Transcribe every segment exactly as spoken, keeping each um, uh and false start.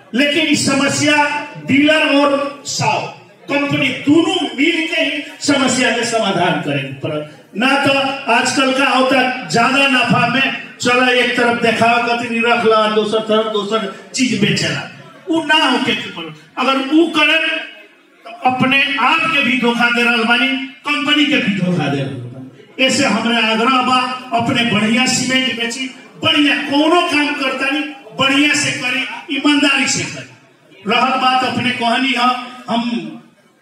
लेकिन इस समस्या डीलर और साव कंपनी दोनों मिल के ही समस्या के समाधान करेंगे। पर ना तो आजकल का होता ज्यादा नफा में चला एक तरफ देखावा कति रख ला, दूसर तरफ दूसर चीज बेचेला, वो ना होके अगर वो करे तो अपने आप के भी धोखा दे रहा बानी, कंपनी के भी धोखा दे रहा बानी। ऐसे हमारे आग्रह बा अपने बढ़िया सीमेंट बेची, बढ़िया कोनो काम करता नहीं बढ़िया से करी, ईमानदारी से करी। रहल बात अपने कहनी है, हम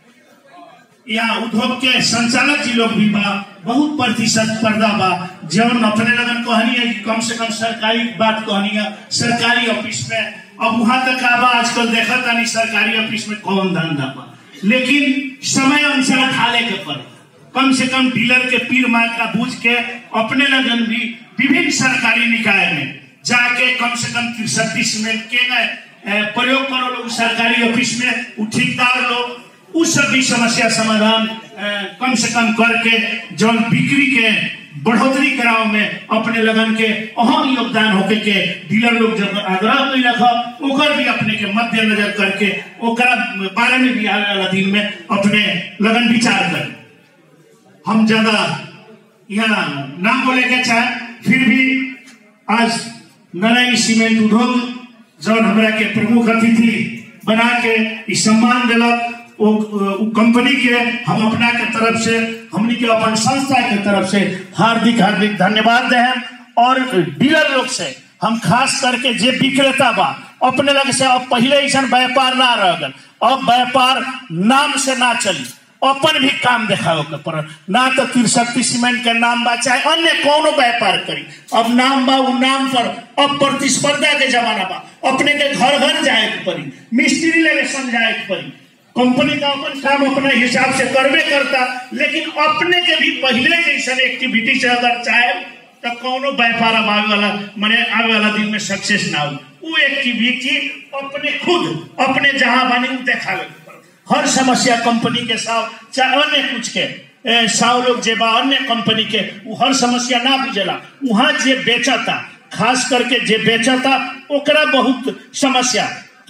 यहाँ उद्योग के संचालक जी लोग भी बा, बहुत प्रतिशत पर्दा बा, जौन अपने लगन कहनी है कि कम से कम सरकारी बात कहनी है, सरकारी ऑफिस में अब वहां तक आबा आजकल देखा था नहीं सरकारी ऑफिस में कौन धंधा बा, लेकिन समय अनुसार ढाले के पर कम से कम डीलर के पीर मार का बूझ के अपने लगन भी विभिन्न सरकारी निकाय में जाके कम से कम तिरसठी सीमेंट के प्रयोग करो लोग सरकारी ऑफिस में, ठेकेदार लोग उस सभी समस्या समाधान कम से कम करके जो बिक्री के बढ़ोतरी कराव में अपने लगन के अहम योगदान होके के डीलर लोग जब आग्रह नहीं रखा ओकर भी अपने के मद्देनजर करके ओकरा बारे में भी आने वाला दिन में अपने लगन विचार करें। हम ज्यादा यहाँ नाम बोले के चाहे फिर भी आज नारायणी सीमेंट उद्योग जो हमारा के प्रमुख अतिथि बना के इस सम्मान दिलक, वो कंपनी के हम अपना के तरफ से हमनी के अपन संस्था के तरफ से हार्दिक हार्दिक धन्यवाद दें। और डीलर लोग से हम खास करके जे विक्रेता बा अपने लग से अब पहले ऐसा व्यापार ना रह गल, अब व्यापार नाम से ना चली, अपन भी काम दिखाओ के पर ना तो तिरसठी सीमेंट के नाम बा चाहे अन्य कोनो व्यापार करी, अब नाम बा वो नाम पर अब प्रतिस्पर्धा के जमाना बा, अपने के घर घर जाए के पड़ी, मिस्त्री लेके समझाए के पड़ी, कंपनी का अपन काम अपने हिसाब से करवे करता, लेकिन अपने के भी पहले जैसा एक्टिविटी से अगर चाहे तो कोनो व्यापार आगे वाला मैंने आगे वाला दिन में सक्सेस ना हो, वो एक्टिविटी अपने खुद अपने जहां बने देखा हर समस्या कंपनी के साथ चाहे अन्य कुछ के साव लोग जे बा अन्य कंपनी के वो हर समस्या ना बुझेला, वहां जे बेचता खास करके जे बेचता ओकरा बहुत समस्या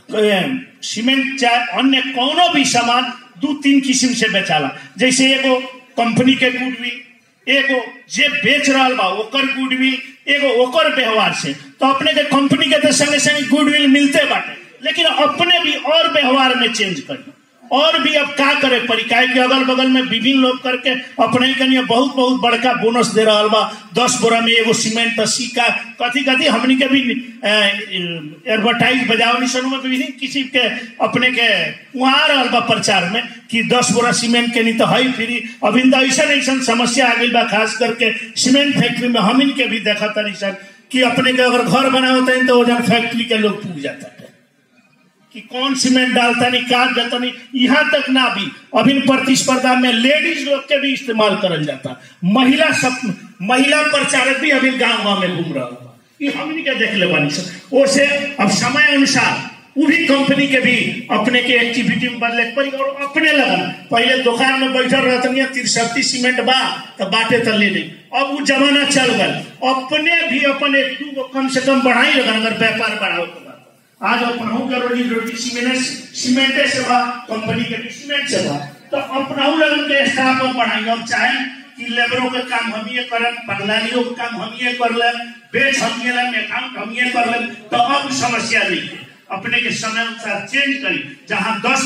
सीमेंट चाहे अन्य कोनो भी सामान दो तीन किस्म से बेचाला, जैसे एगो कंपनी के गुडविल, एगो जे बेच रहा बा ओकर गुडविल, एगो ओकर व्यवहार से, तो अपने के कंपनी के तो संगे संगे गुडविल मिलते बाटे, लेकिन अपने भी और व्यवहार में चेंज करी और भी अब क्या करे पड़ी काहे कि अगल बगल में विभिन्न लोग करके अपने ही कनिया बहुत बहुत बड़का बोनस दे रहा बा, दस बोरा में एगो सीमेंट सिक्का कथी कथी हमनी के भी एडवर्टाइज बजाओ निशनों में भी किसी के अपने के वहां रहा बा प्रचार में कि दस बोरा सीमेंट के नहीं तो है फ्री। अभी ऐसा ऐसा समस्या आ गई बा, खास करके सीमेंट फैक्ट्री में हम इनके भी देखा था निशन कि अपने के अगर घर बना होता है तो वजन फैक्ट्री के लोग पूछ जाता है कि कौन सीमेंट डालता नहीं काट जाता नहीं, यहाँ तक ना भी अभी प्रतिस्पर्धा में लेडीज लोग के भी इस्तेमाल करल जाता, महिला सब महिला प्रचारक भी अभी गांव गांव में घूम रहा ये हमनी के देख ले बानी सब ओसे। अब समय अनुसार वो भी कंपनी के भी अपने के एक्टिविटी में बदले पड़ी और अपने लगन पहले दुकान में बैठल रहती तिरसठी सीमेंट बा तो बाटे तो ले ली, अब वो जमाना चल गए, अपने भी अपने एक दो कम से कम बढ़ाई लगन अगर व्यापार बढ़ाओ तो आज अपनाऊ के रोजी रोटी सीमेंट सीमेंटे से बा, कंपनी के भी सीमेंट से बा, तो अपनाऊ लगन के स्टाफ में बढ़ाई। अब चाहे कि लेबरों के काम हम ये करें, बंगलानियों के काम हम ये कर ले, बेच हम ये ले, अकाउंट हम ये कर ले, तो अब समस्या नहीं है, अपने के समय अनुसार चेंज करी, जहां दस